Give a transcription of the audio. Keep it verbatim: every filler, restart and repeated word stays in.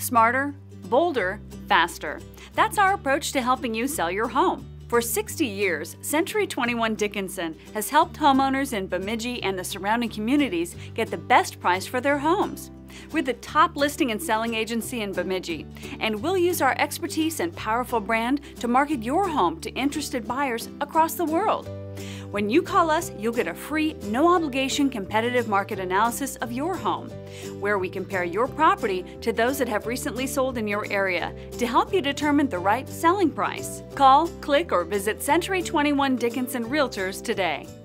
Smarter, bolder, faster. That's our approach to helping you sell your home. For sixty years, Century twenty-one Dickinson has helped homeowners in Bemidji and the surrounding communities get the best price for their homes. We're the top listing and selling agency in Bemidji, and we'll use our expertise and powerful brand to market your home to interested buyers across the world. When you call us, you'll get a free, no-obligation competitive market analysis of your home, where we compare your property to those that have recently sold in your area to help you determine the right selling price. Call, click, or visit Century twenty-one Dickinson Realtors today.